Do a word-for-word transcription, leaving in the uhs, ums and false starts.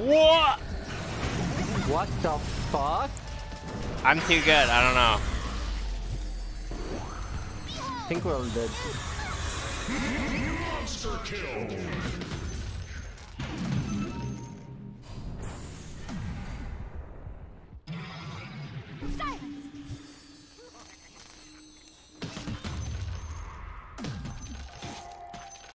What? What the fuck? I'm too good. I don't know. I think we're all dead. Monster kill. Silence.